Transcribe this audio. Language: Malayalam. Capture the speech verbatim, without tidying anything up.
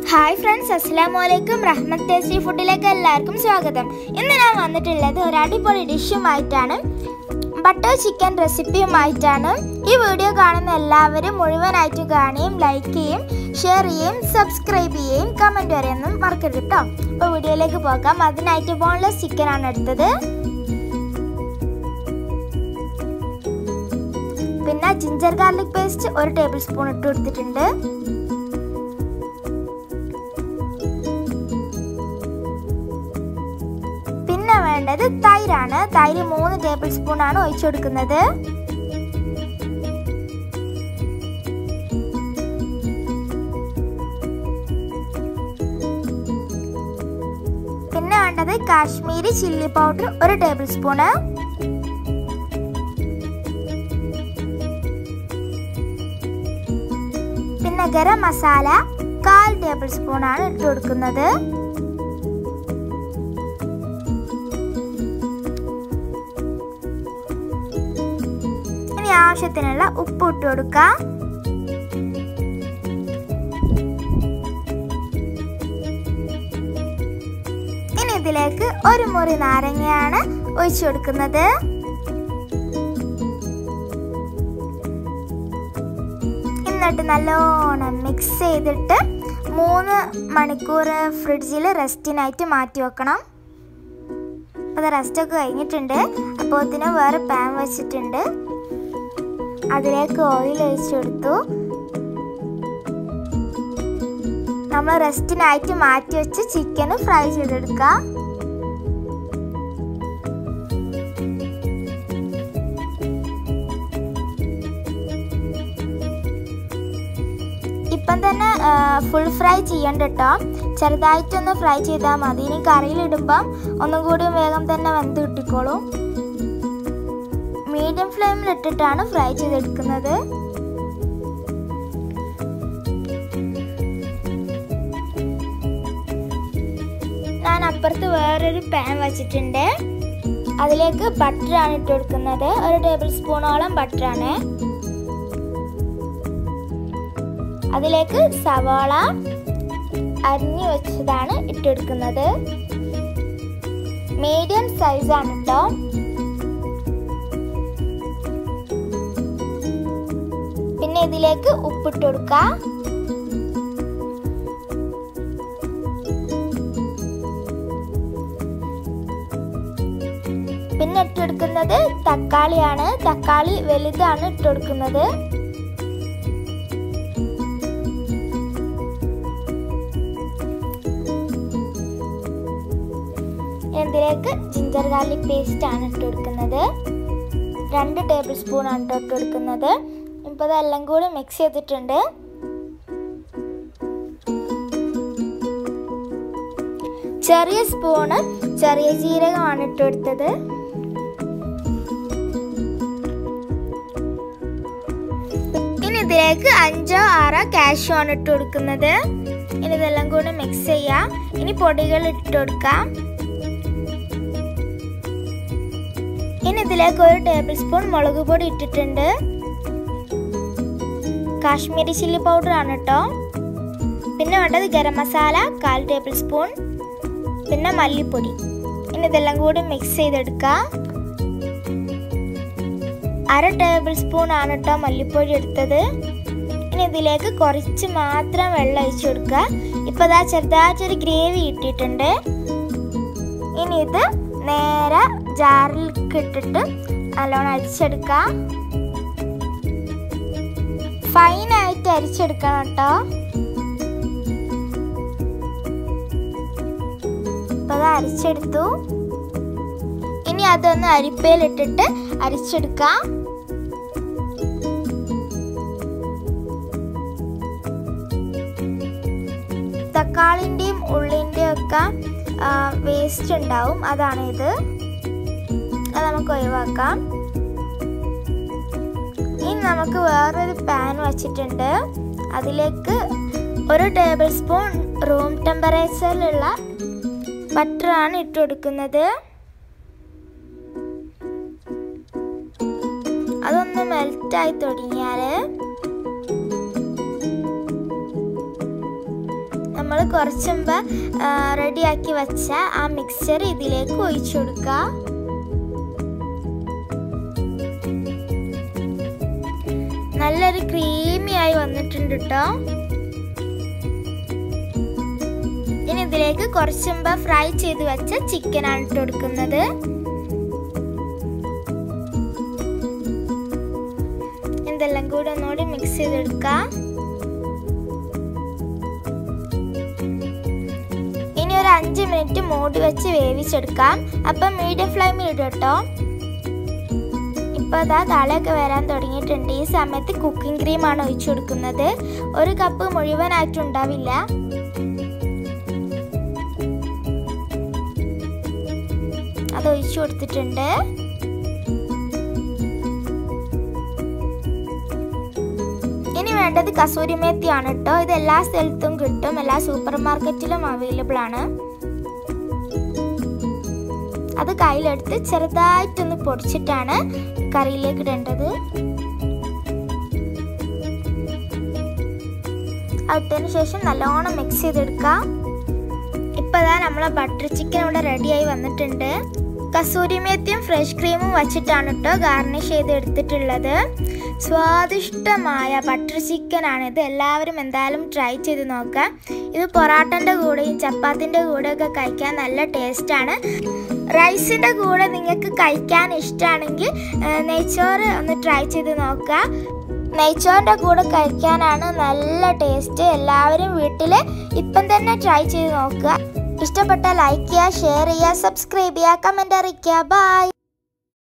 ഹായ് ഫ്രണ്ട്സ്, അസ്സലാമലൈക്കും. റഹ്മത്ത് ടേസ്റ്റി ഫുഡിലേക്ക് എല്ലാവർക്കും സ്വാഗതം. ഇന്ന് ഞാൻ വന്നിട്ടുള്ളത് ഒരു അടിപൊളി ഡിഷുമായിട്ടാണ്, ബട്ടർ ചിക്കൻ റെസിപ്പിയുമായിട്ടാണ്. ഈ വീഡിയോ കാണുന്ന എല്ലാവരും മുഴുവനായിട്ട് കാണുകയും ലൈക്ക് ചെയ്യും, ഷെയർ ചെയ്യുകയും സബ്സ്ക്രൈബ് ചെയ്യുകയും കമൻറ്റ് വരെയൊന്നും മറക്കരുത് കേട്ടോ. അപ്പോൾ വീഡിയോയിലേക്ക് പോകാം. അതിനായിട്ട് ബോൺലെസ് ചിക്കനാണ് എടുത്തത്. പിന്നെ ജിഞ്ചർ ഗാർലിക് പേസ്റ്റ് ഒരു ടേബിൾ സ്പൂൺ ഇട്ട് കൊടുത്തിട്ടുണ്ട്. പിന്നെ വേണ്ടത് തൈരാണ്. തൈര് മൂന്ന് ടേബിൾ സ്പൂൺ ആണ് ഒഴിച്ചു കൊടുക്കുന്നത്. പിന്നെ വേണ്ടത് കാശ്മീരി ചില്ലി പൗഡർ ഒരു ടേബിൾ സ്പൂണ്. പിന്നെ ഗരം മസാല കാൽ ടേബിൾ സ്പൂൺ ആണ് ഇട്ട് കൊടുക്കുന്നത്. ഇനി ആവശ്യത്തിനുള്ള ഉപ്പ് ഇട്ട് കൊടുക്കാം. ഇനി ഇതിലേക്ക് ഒരു മുറി നാരങ്ങയാണ് ഒഴിച്ചു കൊടുക്കുന്നത്. എന്നിട്ട് നല്ലോണം മിക്സ് ചെയ്തിട്ട് മൂന്ന് മണിക്കൂർ ഫ്രിഡ്ജിൽ റെസ്റ്റിനായിട്ട് മാറ്റി വെക്കണം. അത് റെസ്റ്റൊക്കെ കഴിഞ്ഞിട്ടുണ്ട്. അപ്പോൾ ഇതിന് വേറെ പാൻ വെച്ചിട്ടുണ്ട്. അതിലേക്ക് ഓയിൽ ഒഴിച്ചു കൊടുത്തു. നമ്മൾ റെസ്റ്റിനായിട്ട് മാറ്റി വെച്ച് ചിക്കൻ ഫ്രൈ ചെയ്തെടുക്കാം. ഇപ്പം തന്നെ ഫുൾ ഫ്രൈ ചെയ്യണ്ട കേട്ടോ, ചെറുതായിട്ടൊന്ന് ഫ്രൈ ചെയ്താൽ മതി. ഇനി കറിയിലിടുമ്പം ഒന്നും കൂടി വേഗം തന്നെ വെന്ത് കിട്ടിക്കോളും. മീഡിയം ഫ്ലെയിമിൽ ഇട്ടിട്ടാണ് ഫ്രൈ ചെയ്തെടുക്കുന്നത്. ഞാൻ അപ്പുറത്ത് വേറൊരു പാൻ വെച്ചിട്ടുണ്ട്. അതിലേക്ക് ബട്ടറാണ് ഇട്ട് കൊടുക്കുന്നത്. ഒരു ടേബിൾ സ്പൂണോളം ബട്ടറാണ്. അതിലേക്ക് സവാള അരിഞ്ഞു വെച്ചതാണ് ഇട്ടെടുക്കുന്നത്. മീഡിയം സൈസാണ് കേട്ടോ. പിന്നെ ഇതിലേക്ക് ഉപ്പിട്ട് കൊടുക്കാം. പിന്നെ ഇട്ടെടുക്കുന്നത് തക്കാളിയാണ്. തക്കാളി വലുതാണ് ഇട്ടെടുക്കുന്നത്. ഇതിലേക്ക് ജിഞ്ചർ ഗാർലിക് പേസ്റ്റ് ആണ് ഇട്ട് കൊടുക്കുന്നത്. രണ്ട് ടേബിൾ സ്പൂൺ ആണ് ഇട്ട് കൊടുക്കുന്നത്. ഇപ്പോൾ ഇതെല്ലാം കൂടി മിക്സ് ചെയ്തിട്ടുണ്ട്. ചെറിയ സ്പൂണ് ചെറിയ ജീരകമാണ് ഇട്ട് കൊടുത്തത്. ഇനി ഇതിലേക്ക് അഞ്ചോ ആറോ കാഷ്യൂ ആണ് ഇട്ട് കൊടുക്കുന്നത്. ഇനി ഇതെല്ലാം കൂടി മിക്സ് ചെയ്യാം. ഇനി പൊടികൾ ഇട്ട് കൊടുക്കാം. ഇനി ഇതിലേക്ക് ഒരു ടേബിൾ സ്പൂൺ മുളക് പൊടി ഇട്ടിട്ടുണ്ട്. കാശ്മീരി ചില്ലി പൗഡർ ആണ് കേട്ടോ. പിന്നെ വേണ്ടത് ഗരം മസാല കാൽ ടേബിൾ സ്പൂൺ. പിന്നെ മല്ലിപ്പൊടി. ഇനി ഇതെല്ലാം കൂടി മിക്സ് ചെയ്തെടുക്കാം. അര ടേബിൾ സ്പൂൺ ആണ് കേട്ടോ മല്ലിപ്പൊടി എടുത്തത്. ഇനി ഇതിലേക്ക് കുറച്ച് മാത്രം വെള്ളം ഒഴിച്ചു കൊടുക്കുക. ഇപ്പോൾ ഇതാ ചെറുതായിട്ടൊരു ഗ്രേവി ഇട്ടിട്ടുണ്ട്. ഇനി ഇത് നേരെ ജാറിലേക്ക് ഇട്ടിട്ട് നല്ലോണം അരിച്ചെടുക്കാം. ഫൈനായിട്ട് അരിച്ചെടുക്കണം കേട്ടോ. അപ്പോൾ അത് അരിച്ചെടുത്തു. ഇനി അതൊന്ന് അരിപ്പയിലിട്ടിട്ട് അരിച്ചെടുക്കാം. തക്കാളിൻ്റെയും ഉള്ളിൻ്റെയും ഒക്കെ വേസ്റ്റ് ഉണ്ടാവും, അതാണ് ഇത്. അത് നമുക്ക് ഒഴിവാക്കാം. ഇനി നമുക്ക് വേറൊരു പാൻ വച്ചിട്ടുണ്ട്. അതിലേക്ക് ഒരു ടേബിൾ സ്പൂൺ റൂം ടെമ്പറേച്ചറിലുള്ള ബട്ടറാണ് ഇട്ട് കൊടുക്കുന്നത്. അതൊന്ന് മെൽറ്റായി തുടങ്ങിയാൽ നമ്മൾ നമ്മൾ കുറച്ച് മുമ്പ് റെഡിയാക്കി വെച്ച ആ മിക്സ്ചർ ഇതിലേക്ക് ഒഴിച്ചു കൊടുക്കുക. നല്ലൊരു ക്രീമി ആയി വന്നിട്ടുണ്ട് കേട്ടോ. ഇനി ഇതിലേക്ക് കുറച്ച് മുമ്പ് ഫ്രൈ ചെയ്ത് വെച്ച ചിക്കൻ ആണ് ഇട്ട് കൊടുക്കുന്നത്. ഇതെല്ലാം കൂടി ഒന്നുകൂടി മിക്സ് ചെയ്തെടുക്കാം. ഇനി ഒരു അഞ്ച് മിനിറ്റ് മൂടി വെച്ച് വേവിച്ചെടുക്കാം. അപ്പം മീഡിയം ഫ്ലെയിമിൽ ഇടും കേട്ടോ. ഇപ്പോൾ അതാ തളയൊക്കെ വരാൻ തുടങ്ങിയിട്ടുണ്ട്. ഈ സമയത്ത് കുക്കിംഗ് ക്രീമാണ് ഒഴിച്ചു കൊടുക്കുന്നത്. ഒരു കപ്പ് മുഴുവനായിട്ടുണ്ടാവില്ല. അത് ഒഴിച്ചു കൊടുത്തിട്ടുണ്ട്. ഇനി വേണ്ടത് കസൂരി മേത്തിയാണ് കേട്ടോ. ഇത് എല്ലാ സ്ഥലത്തും കിട്ടും, എല്ലാ സൂപ്പർ മാർക്കറ്റിലും അവൈലബിൾ ആണ്. അത് കയ്യിലെടുത്ത് ചെറുതായിട്ടൊന്ന് പൊടിച്ചിട്ടാണ് കറിയിലേക്ക് ഇടേണ്ടത്. അതിന് ശേഷം നല്ലോണം മിക്സ് ചെയ്തെടുക്കാം. ഇപ്പോൾ ഇതാ നമ്മളെ ബട്ടർ ചിക്കൻ ഇവിടെ റെഡിയായി വന്നിട്ടുണ്ട്. കസൂരി മേത്തിയും ഫ്രഷ് ക്രീമും വച്ചിട്ടാണ് കേട്ടോ ഗാർണിഷ് ചെയ്ത് എടുത്തിട്ടുള്ളത്. സ്വാദിഷ്ടമായ ബട്ടർ ചിക്കൻ ആണിത്. എല്ലാവരും എന്തായാലും ട്രൈ ചെയ്ത് നോക്കാം. ഇത് പൊറാട്ടൻ്റെ കൂടെയും ചപ്പാത്തിൻ്റെ കൂടെയൊക്കെ കഴിക്കാൻ നല്ല ടേസ്റ്റാണ്. റൈസിൻ്റെ കൂടെ നിങ്ങൾക്ക് കഴിക്കാൻ ഇഷ്ടമാണെങ്കിൽ നെയ്ച്ചോറ് ഒന്ന് ട്രൈ ചെയ്ത് നോക്കുക. നെയ്ച്ചോറിൻ്റെ കൂടെ കഴിക്കാനാണ് നല്ല ടേസ്റ്റ്. എല്ലാവരും വീട്ടിൽ ഇപ്പം തന്നെ ട്രൈ ചെയ്ത് നോക്കുക. ഇഷ്ടപ്പെട്ടാൽ ലൈക്ക് ചെയ്യുക, ഷെയർ ചെയ്യുക, സബ്സ്ക്രൈബ് ചെയ്യുക, കമൻ്റ് അറിയിക്കുക. ബൈ.